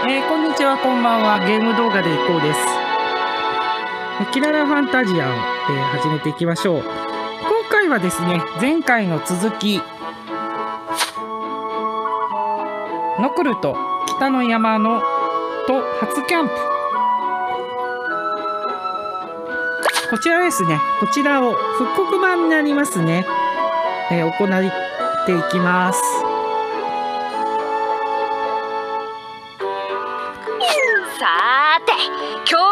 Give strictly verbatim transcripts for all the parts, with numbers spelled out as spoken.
えー、こんにちは、こんばんは。ゲーム動画でいこうです。キララファンタジアを、えー、始めていきましょう。今回はですね、前回の続き、ノクルと北の山のと初キャンプ。こちらですね、こちらを復刻版になりますね、えー、行っていきます。 さーて、今日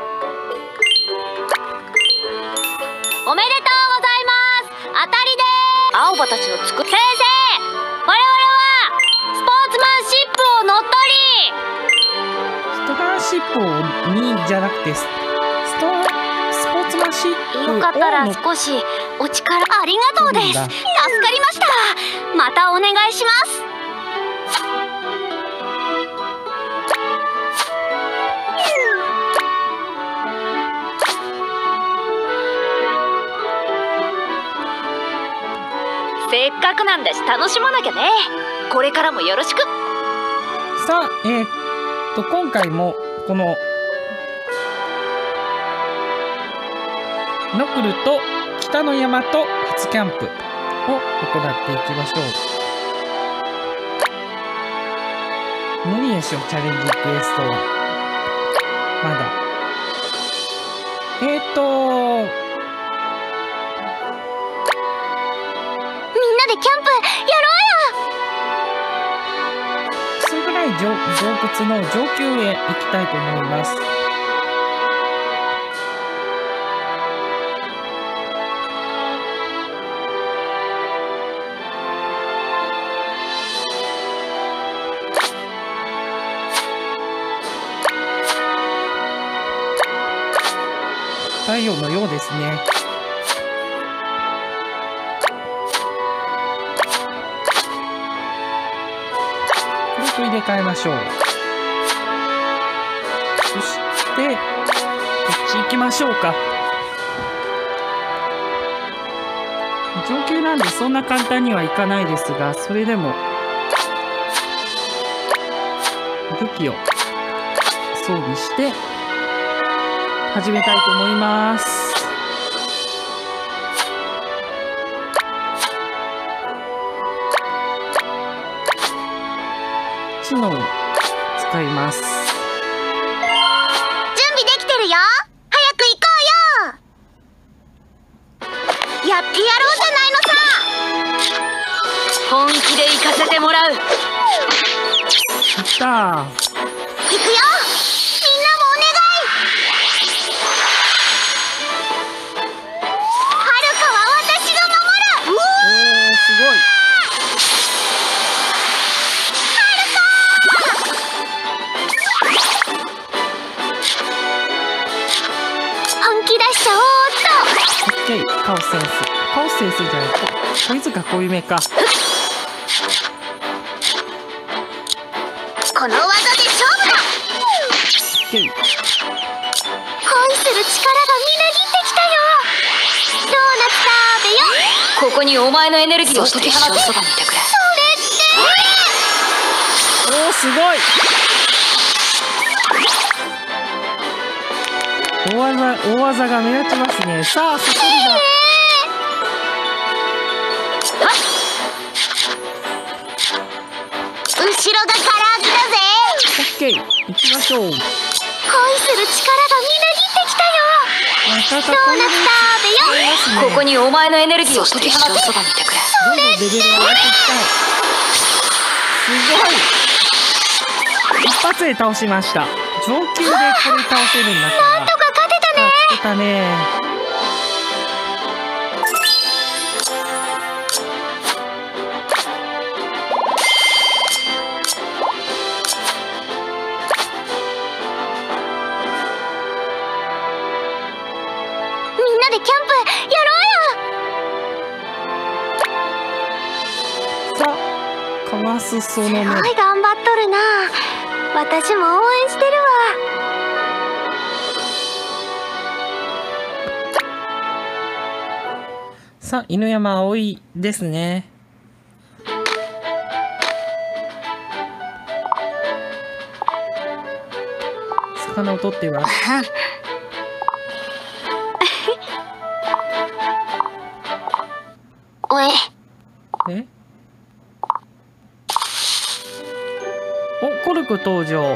おめでとうございます。当たりでーす。青葉たちのつく先生、我々はスポーツマンシップを乗っ取り、 ストラーシップにじゃなくてストスポーツマンシップをよかったら少しお力ありがとうです。助かりました。またお願いします。せっかくなんだし楽しまなきゃね。これからもよろしく。 さあ、えー、っと今回もこのノクルと北の山と初キャンプを行っていきましょう。何でしょう、チャレンジクエストはまだえー、っとキャンプやろうよ。 薄暗い洞窟の上級へ行きたいと思います。太陽のようですね。入れ替えましょう。そしてこっち行きましょうか。上級なんでそんな簡単にはいかないですが、それでも武器を装備して始めたいと思います。知能を使います。準備できてるよ。早く行こうよ。やってやろうじゃないのさ。本気で行かせてもらう。 やったー。行くよ。 みんなもお願い。はるかは私が守る。おー、すごい。カオスセンスカオスセンスじゃないと小泉かこういう目か。 この技で勝負だ。 恋する力がみなぎってきたよ。ドーナツ食べよ。ここにお前のエネルギーを解き放ってそばにいてくれ。それっておお、すごい。大技、大技が目立ちますね。さあ、そこだ。 後ろが唐揚げだぜ。 オッケー、行きましょう。恋する力がみなぎってきたよ。ドーナツ食べよ。ここにお前のエネルギーを解き放ってそばにいてくれ。 どんどんレベルを上げていきたい。すごい。一発で倒しました。上級でこれ倒せるんだったら。 なんとか勝てたね。 勝てたね。 みんなでキャンプやろうよ。さあ、かわすその目。 すごい頑張っとるな。私も応援してるわ。 さあ、犬山葵ですね。 魚を取っています。 おい。 え？お、コルク登場。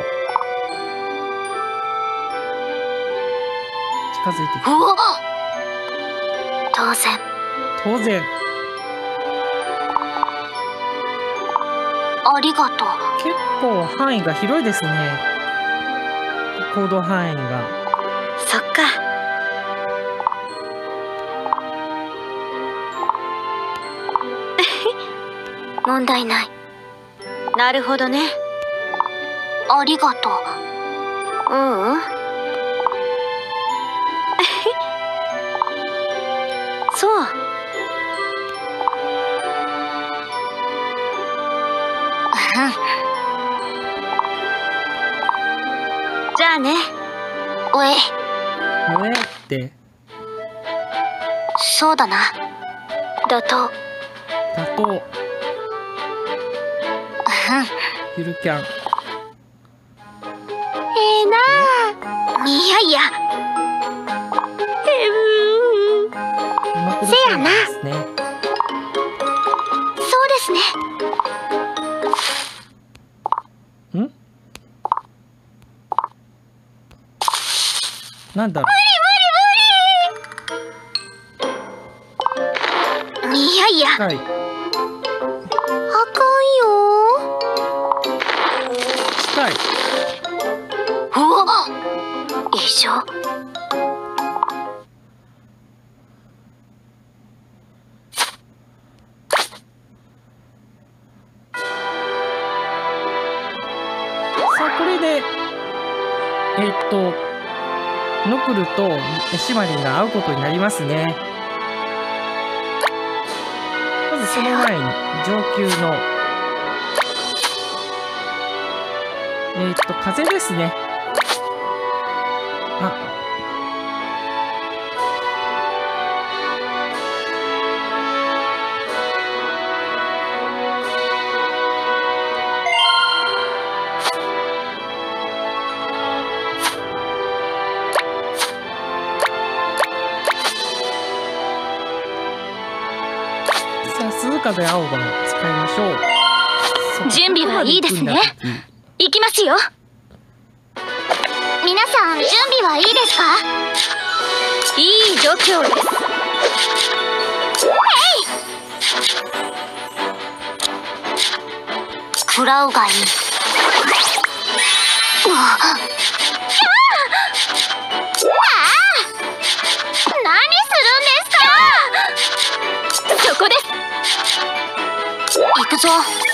近づいてきた。 当然。 当然。 ありがとう。 結構範囲が広いですね。行動範囲が。 そっか。問題ない。なるほどね。ありがとう。ううん。そう。じゃあね。おえ。 おえって。 そうだな。だと。 だと。ゆるキャン。 ええなあ。いやいや。 うまくできてますね。 そうですね。 ん？なんだろう。 無理無理無理。いやいや。 はい。 あかんよ。 近い。 おお。異常。 さあこれでえー、っとノクルとシマリンが会うことになりますね。まずその前に上級のえー、っと風ですね。あ、さあ鈴風青葉を使いましょう。 準備はいいですね。行きますよ。皆さん準備はいいですか？いい度胸です。食らうがいい。うわああ、何するんですか？そこです。行くぞ。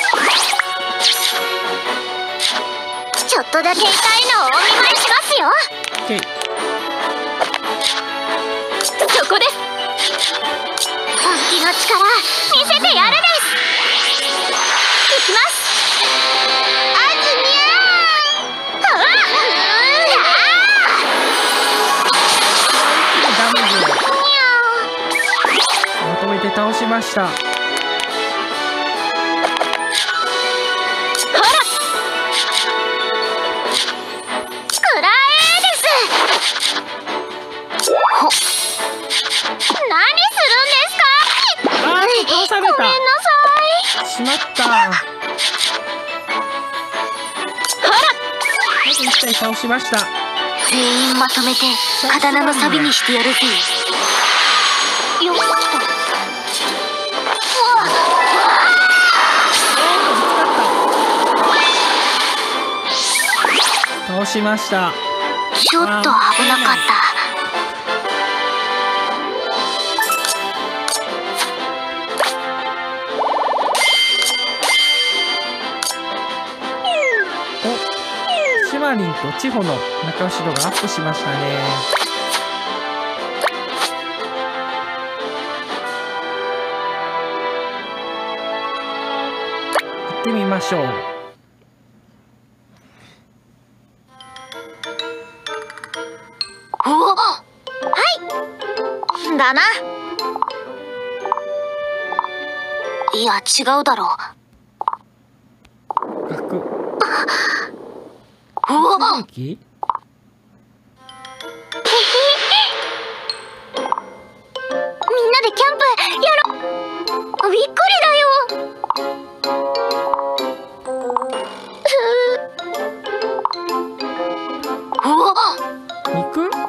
ちょっとだけ痛いのをお見舞いしますよ。 OK。 そこです。本気の力見せてやるです。行きます。あずにゃー。うわダメージをまとめて倒しました。しまった。一体倒しました。 全員まとめて刀のサビにしてやるぜ。よっと。 倒しました。 ちょっと危なかった。 シマリンとチホの中後ろがアップしましたね。行ってみましょう。 おお、はいだな。いや違うだろう。 ガク。 おお、 武器？ キャンプやろ。びっくりだよ。うわ肉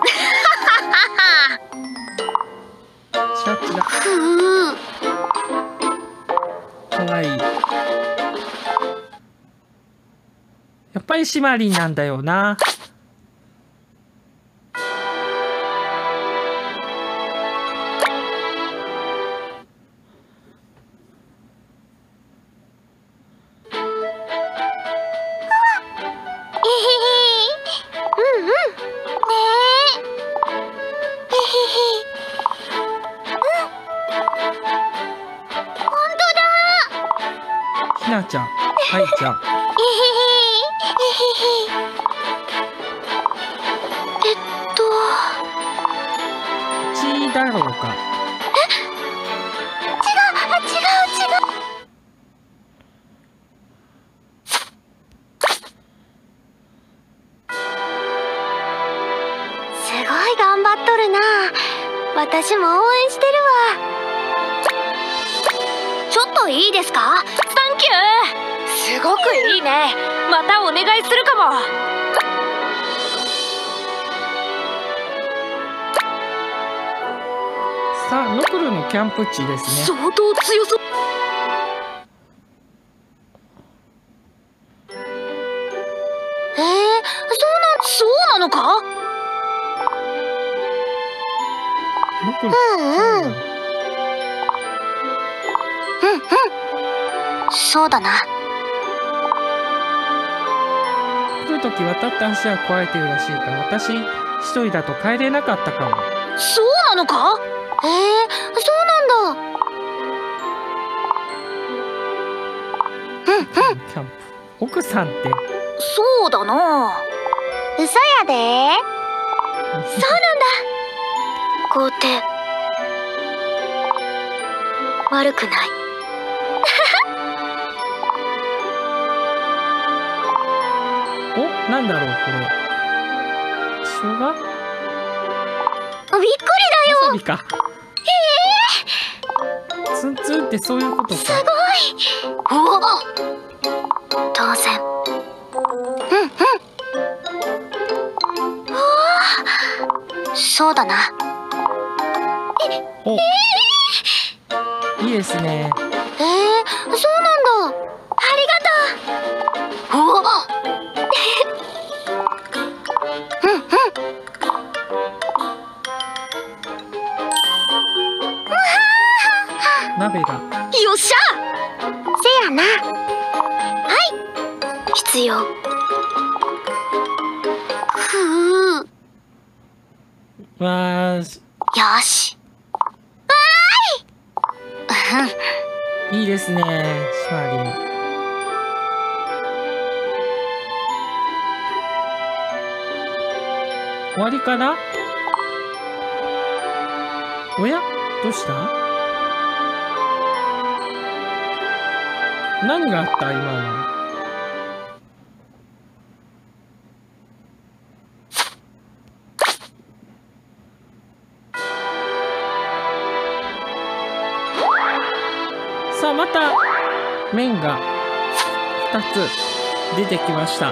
チラチラふうかわいい。やっぱりシマリンなんだよな。ひなちゃん、はいちゃん。 えっとちだろうか。 違う、あ、違う違う。すごい頑張っとるな。私も応援してるわ。ちょっといいですか？サンキュー。すごくいいね。またお願いするかも。 さあ、ノクルのキャンプ地ですね。 相当強そう。えー、そうな、そうなのか？ ノクル。 うんうんうんうん、そうだな。 来るとき渡った橋は壊れてるらしいから私一人だと帰れなかったかも。 そうなのか？えー、そうなんだ。うんうん。 キャンプ。奥さんって。 そうだな。嘘やで。そうなんだ。皇帝。悪くない。 お、なんだろうこれ。生姜？ びっくりだよ。 わさびか。 へえ。 ツンツンってそういうことか。 すごい。おお。当然。うんうん。おお。そうだな。 お、いいですね。 えー、そうなんだ。ありがとう。おお。うんうん。 鍋が。 よっしゃ。せやな。はい。必要。ふう。 わーし。 よし。わーい。 いいですね。シマリン。終わりかな？おや？どうした？何があった今の？さあまた面がふたつ出てきました。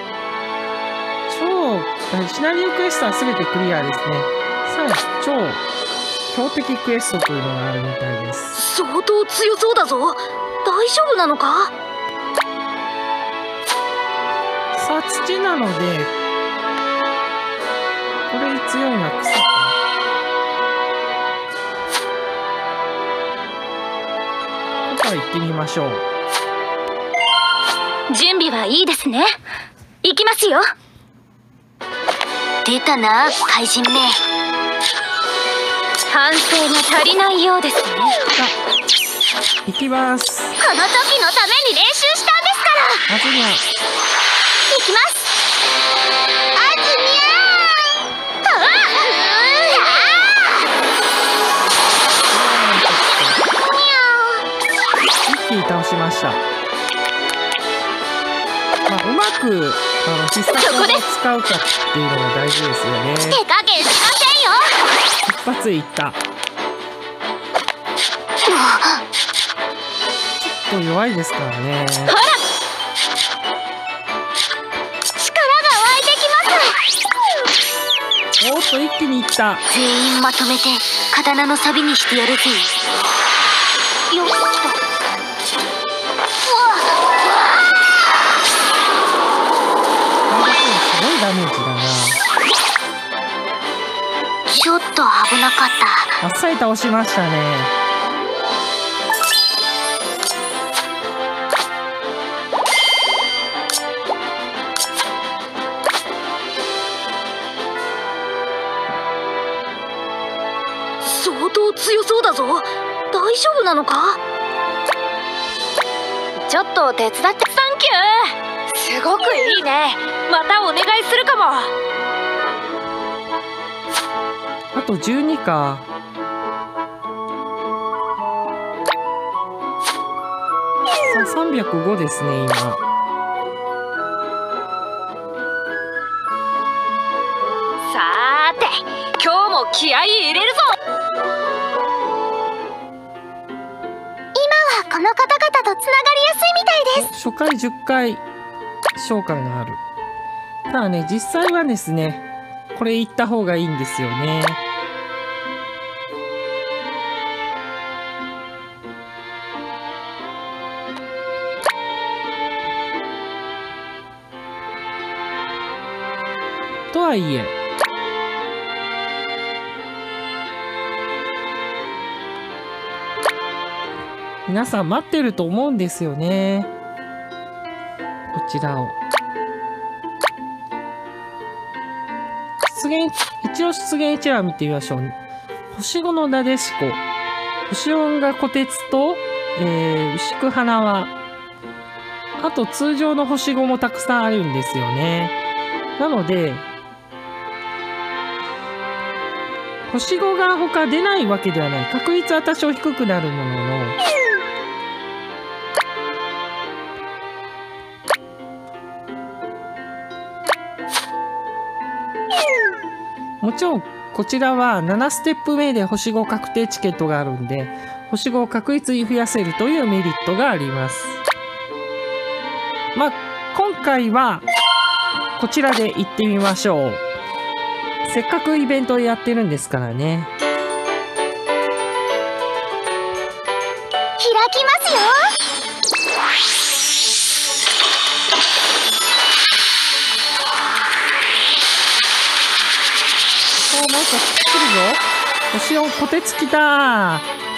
超シナリオクエストは全てクリアですね。さあ超強敵クエストというのがあるみたいです。 相当強そうだぞ。大丈夫なのか？ さあ土なのでこれ強いのは草か。ここは行ってみましょう。 準備はいいですね。行きますよ。出たな、怪人め。反省が足りないようですね。 行きます。 この時のために練習したんですから。 あずにゃ。 行きます。あずにゃー。あ一気に倒しました。まあ、うまくあの必殺技を使うかっていうのが大事ですよね。 手加減しませんよ。 一発でいった。 ちょっと弱いですからね。 ほら、力が湧いてきます。 おっと、一気にいった。 全員まとめて刀の錆にしてやるぜ。よっと。 すごいダメージだな。 ちょっと危なかった。 あっさり倒しましたね。 相当強そうだぞ。大丈夫なのか？ちょっと手伝って。サンキュー。すごくいいね。またお願いするかも。 あとじゅうにか。ささんびゃくごですね今。 さーて、今日も気合い入れるぞ。今はこの方々とつながりやすいみたいです。 初回じゅっかい召喚がある。ただね、実際はですね、これ行った方がいいんですよね。とはいえ、皆さん待ってると思うんですよね。こちらを。出現、一応出現一覧見てみましょう。星5のなでしこ。星よんが虎鉄と、えー、牛久花輪。あと通常の星ごもたくさんあるんですよね。なので、星ごが他出ないわけではない。確率は多少低くなるものの、もちろんこちらはななステップ目で星ご確定チケットがあるんで、星ごを確実に増やせるというメリットがあります。まあ今回はこちらで行ってみましょう。せっかくイベントをやってるんですからね。 開きますよ。 お、なんか来るぞ。星をこてつきた。ア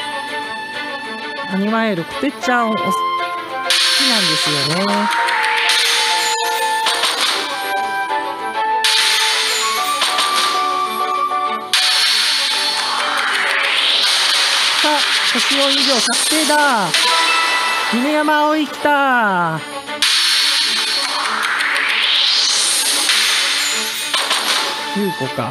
ニマエルこてっちゃんお好きなんですよね。さあ、星よん以上確定だ。犬山葵来た。優子か。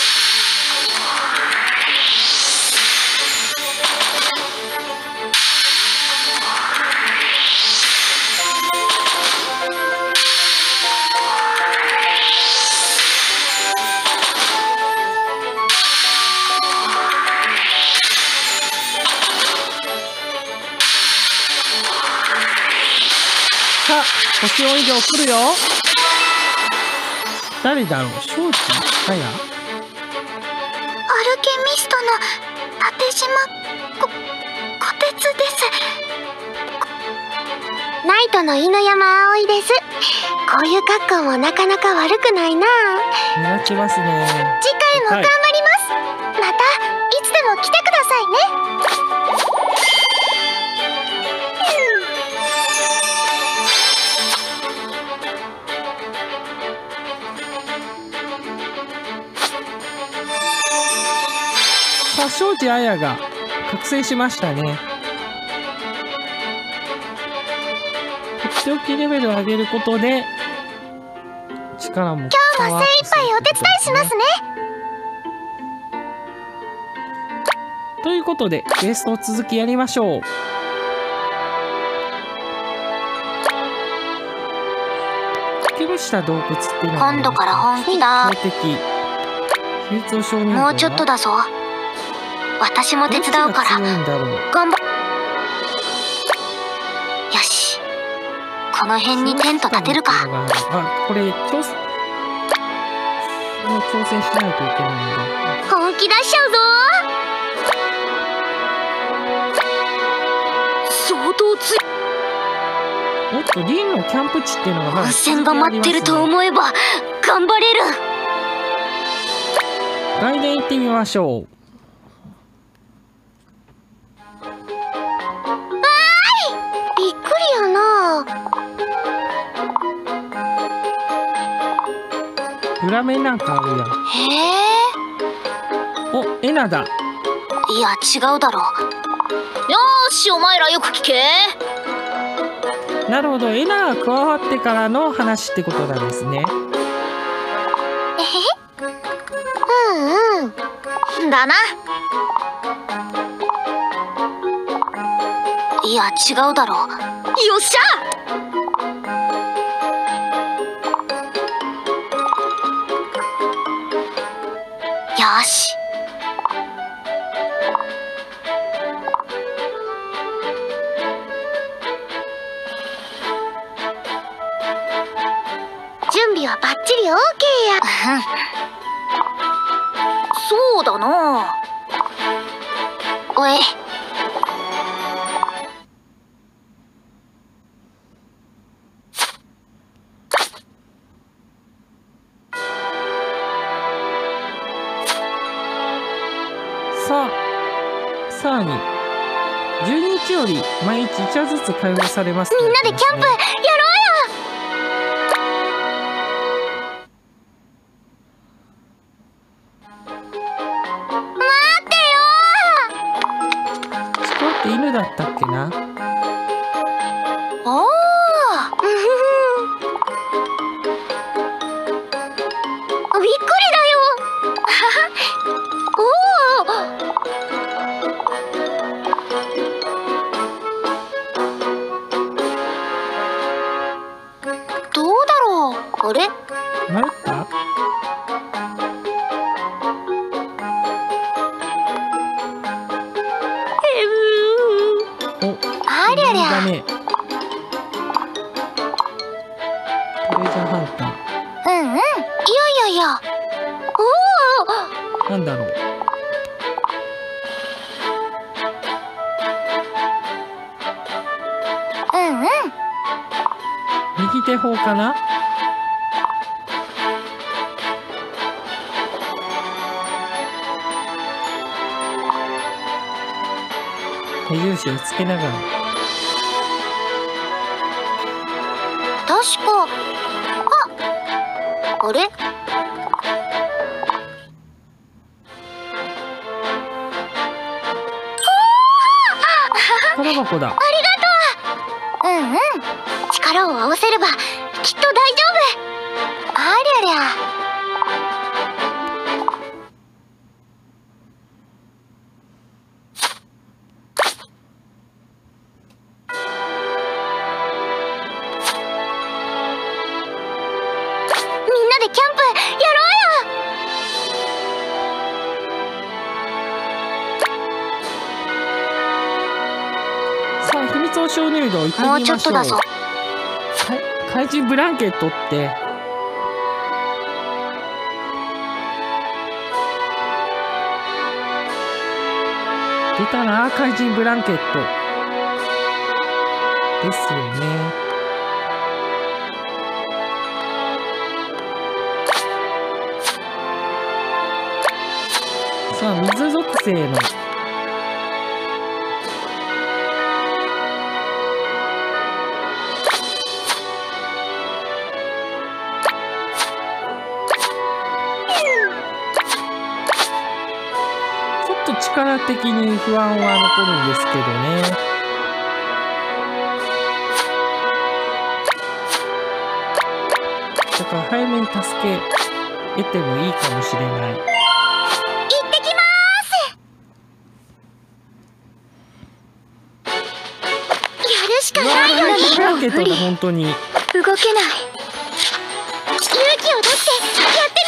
さあ、星よん以上来るよ。誰だろう。庄司かや。 アルケミストの立島ここてつです。ナイトの犬山葵です。こういう格好もなかなか悪くないな。 目立ちますね。 次回も頑張ります。またいつでも来てくださいね。 さあ、庄司彩が覚醒しましたね。とっておきレベルを上げることで力も今日は精一杯お手伝いしますね。 ということでゲストを続きやりましょう。竹虫した洞窟っていうのは今度から本気だ。 標的秘密を承認。 もうちょっとだぞ。私も手伝うから頑張っこの辺にテント立てるか。 あ、これ挑戦もう挑戦しないといけないんで本気出しちゃうぞ。相当強い。 おっと、リンのキャンプ地っていうのがまだ温泉が待ってると思えば頑張れる。 来年行ってみましょう。 びっくりやな。 裏面なんかあるやん。 へお、エナだ。 え。いや違うだろ。よーし、お前らよく聞け。 なるほど、エナが加わってからの話ってことなんですね。 えへうんうんだな。いや違うだろ。よっしゃ。よし。準備はバッチリ オーケー や。そうだな。おい。 さあ、さらにじゅうににちより毎日いちわずつ開放されます、ね。 みんなでキャンプやろうよ。 犬だったっけな。 おおびっくりだよ。おおどうだろう。あれ迷った。 ありゃりゃ。 だね。トレジャーハンタうんうん。いやいやいや。おー。なんだろう。 お。うんうん。 右手砲かな。目印をつけながら。 確か。あ、あれ？ 宝箱だ。 ありがとう。うんうん。力を合わせればきっと大丈夫。ありゃりゃ。キャンプやろうよ。さあ、秘密を鍾乳洞行ってみましょう。 もうちょっとだぞ。 はい、怪人ブランケットって出たな。怪人ブランケットですよね。さあ、水属性のちょっと力的に不安は残るんですけどね。だから早めに助け得てもいいかもしれない。 ブランケットが本当に動けない。勇気を出してやって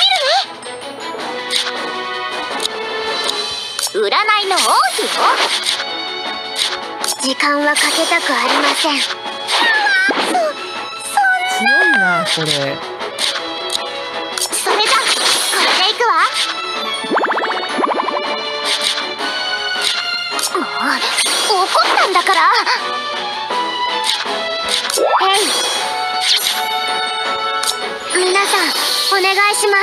みるね。占いの王妃よ。時間はかけたくありません。 これ。 それじゃこれでいくわ。もう怒ったんだから。へい、皆さんお願いします。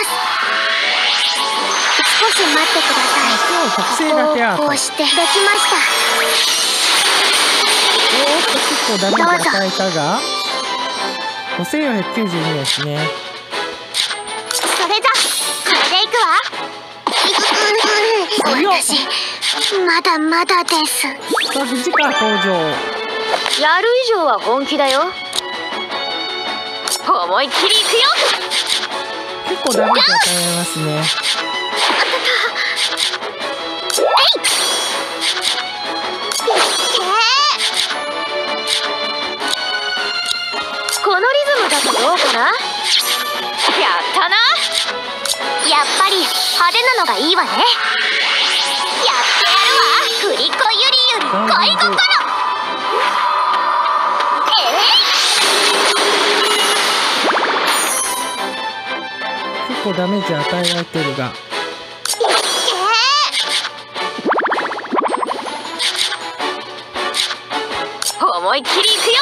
少し待ってください。 今日特製ラテアート。 こうしてできました。 おーっと結構ダメージ与えたがごせんよんひゃくきゅうじゅうにですね。 それじゃこれでいくわ。私まだまだです。 さあ藤川登場。 やる以上は本気だよ。思いっきりいくよ。 結構ダメージ与えますね。 このリズムだとどうかな。やったな。やっぱり派手なのがいいわね。やってやるわ。振り子ゆりゆり恋心。 結構ダメージ与えられてるが。 思いっきりいくよ。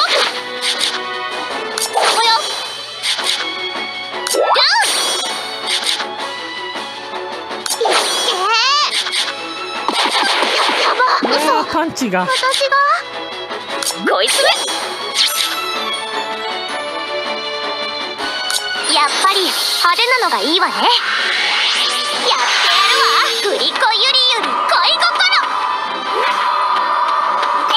パンチが。 私がこいつめ。やっぱり派手なのがいいわね。やってやるわ。振り子ゆりゆり恋心。え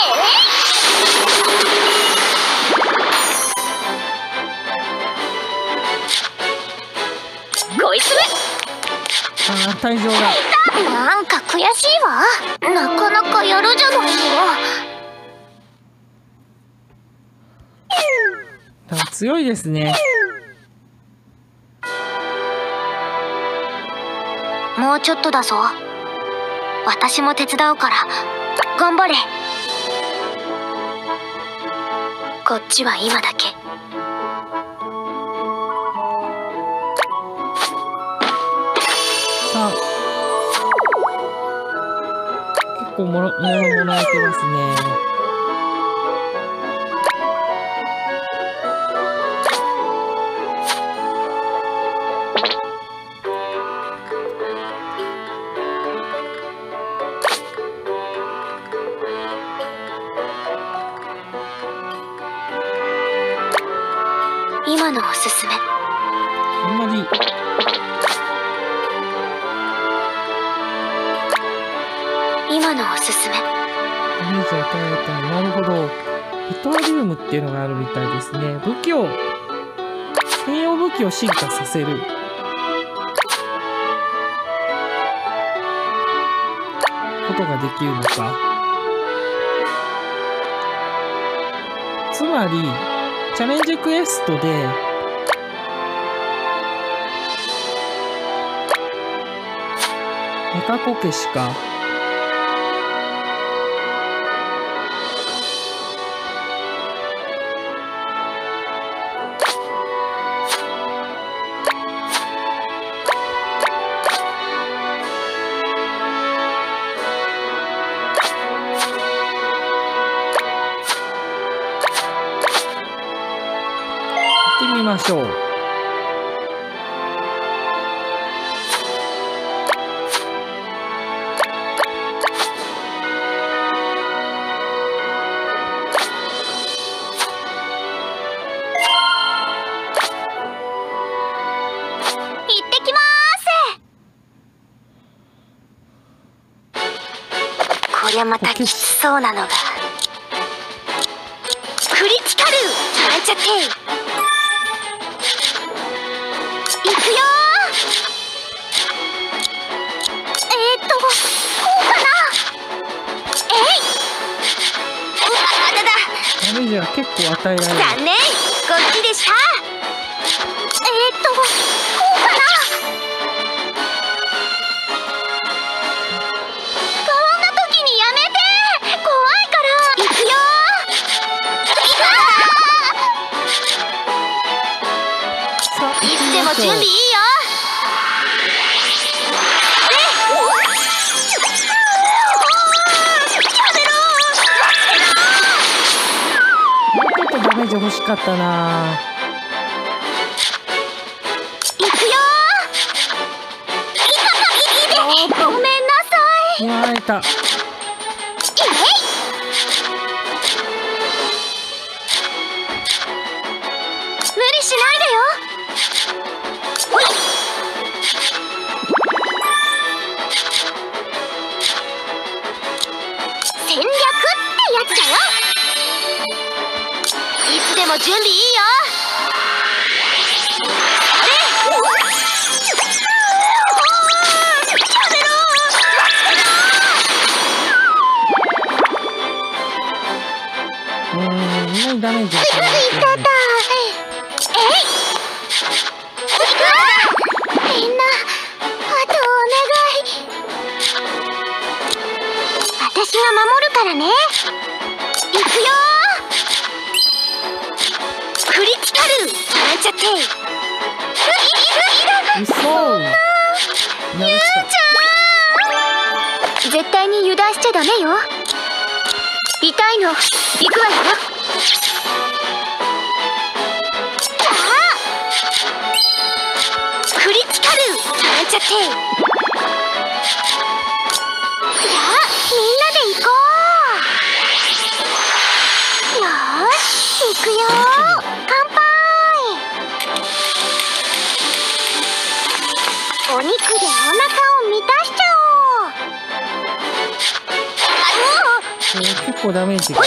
え、こいつめ。 ああ、退場だ。 なんか悔しいわ。なかなかやるじゃないの。強いですね。 もうちょっとだぞ。私も手伝うから頑張れ。こっちは今だけ。 さあ結構もろもろもらえてますね。 今のおすすめ。 あんまり今のおすすめ。 ダメージを与えたら、なるほど。エトワリウムっていうのがあるみたいですね。武器を専用武器を進化させることができるのか。つまりチャレンジクエストでメカこけしか行ってみましょう。 こりゃまたきつそうなのが。クリティカルなんちゃって。いくよー。えー、っとこうかな。えい。うわだだ。 ダメージは結構与えられる。 残念、こっちでした。えー、っとこうかな。 準備いいよ。 もうちょっとダメージ欲しかったな。 いくよー。ごめんなさい。 やられた。 無理しないでよ。戦略ってやつだよ。いつでも準備いいよ。 うーん、いないダメージがいただ。えい。みんな、あとお願い。私が守るからね。いくよー。クリティカルなんちゃって。 うそー。やらした。 絶対に油断しちゃダメよ。痛いの行くわよ。クリティカルなんちゃって。じゃあみんなで行こう。よーし行くよー。乾杯。お肉でお腹を満たしちゃおう。 えー結構ダメージが。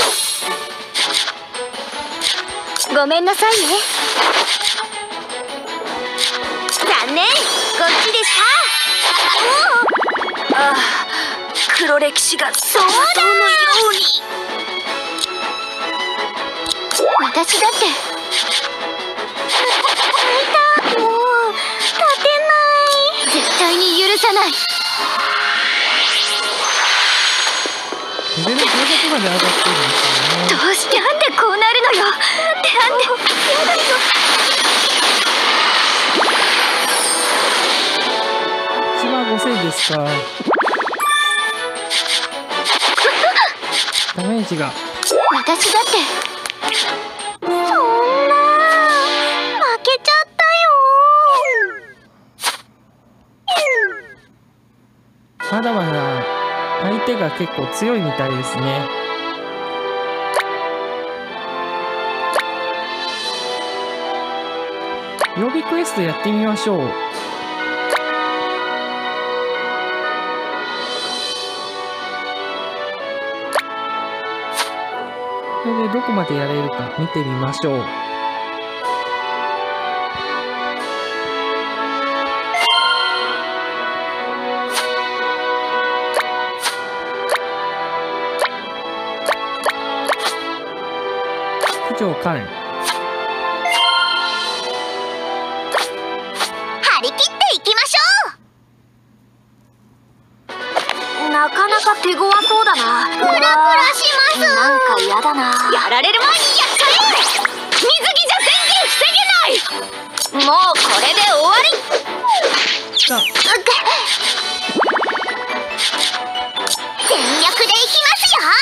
ごめんなさいね。残念、こっちでした。ああ、黒歴史がそうだのように。私だって泣いた。もう立てない。絶対に許さない。 レベルごひゃくまで上がってるんですよね。 どうしてなんでこうなるのよ。なんでなんで。やだよ。 いちまんごせんですか。ダメージが。 私だってそんな負けちゃったよ。 まだまだ相手が結構強いみたいですね。予備クエストやってみましょう。これでどこまでやれるか見てみましょう。九条カレン。 張り切っていきましょう。なかなか手強そうだな。クラクラします。なんか嫌だな。やられる前にやっちゃえ。水着じゃ全然防げない。もうこれで終わり。 さあ、 全力でいきますよ。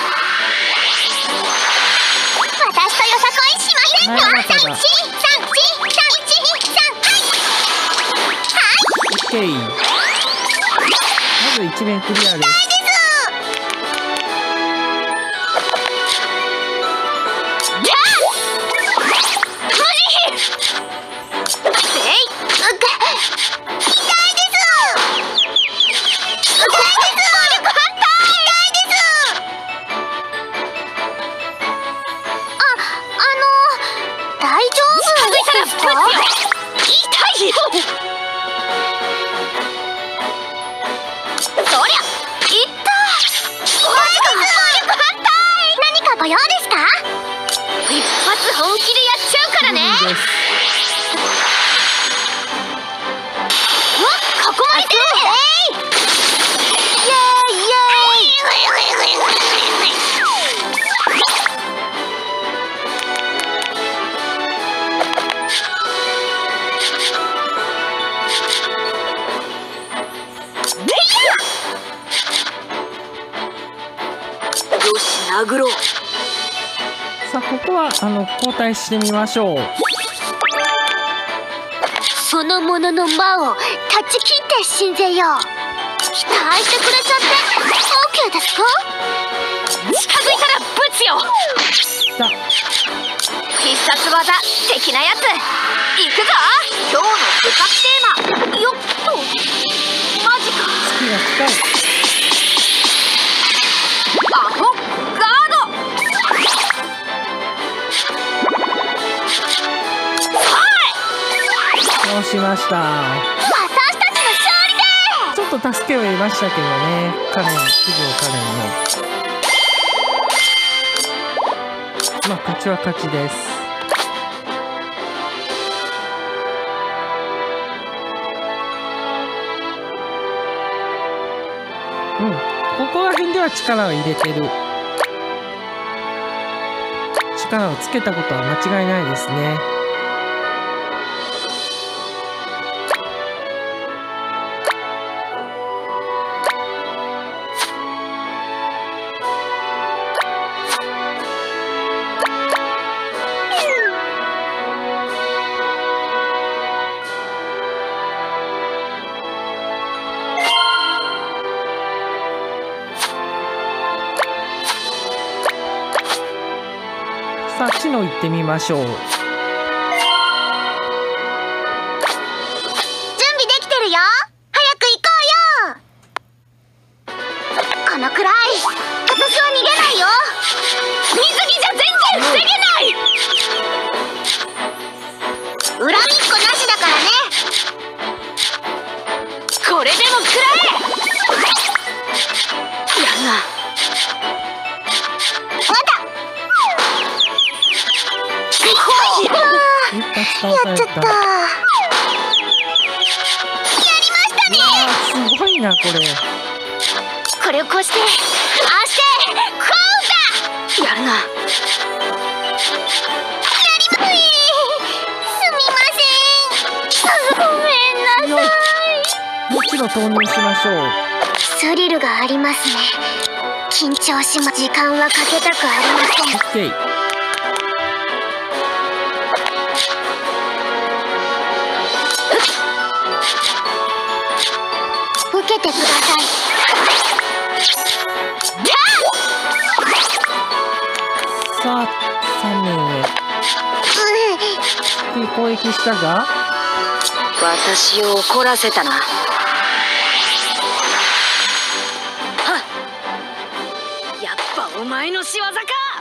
私とよさこいしませんか。 はい、 三四三四三一三はい。 オッケー。まず一面クリアです。ご用ですか。一発本気でやっちゃうからね。うわっ、囲まれてる。イエーイイエーイ。 あの交代してみましょう。 そのものの魔を断ち切って信ぜよう。期待してくれちゃって オーケー ですか？近づいたらぶつよ。 さ必殺技的なやついくぞ。今日の部活テーマよっとマジか。 月が近い。 アホガード。 倒しました。 私たちの勝利でちょっと助けを得ましたけどね、カレン、企業カレンの。まあ勝ちは勝ちです。うん、ここら辺では力を入れてる。力をつけたことは間違いないですね。さあ、知能行ってみましょう。 準備できてるよ。早く行こうよ。このくらい私は逃げないよ。水着じゃ全然防げない。恨みっこなしだからね。これでも食らえ。やるな。 一発倒された。 やっちゃった。やりましたね。 すごいなこれ。 これをこうしてああしてこうだ。やるな。やりません。すみません。ごめんなさい。 もちろん投入しましょう。 スリルがありますね。緊張しま時間はかけたくありません。 オッケー。 受けてください。 さあ、さんめんへ。攻撃したが私を怒らせたな。はっ、やっぱお前の仕業か。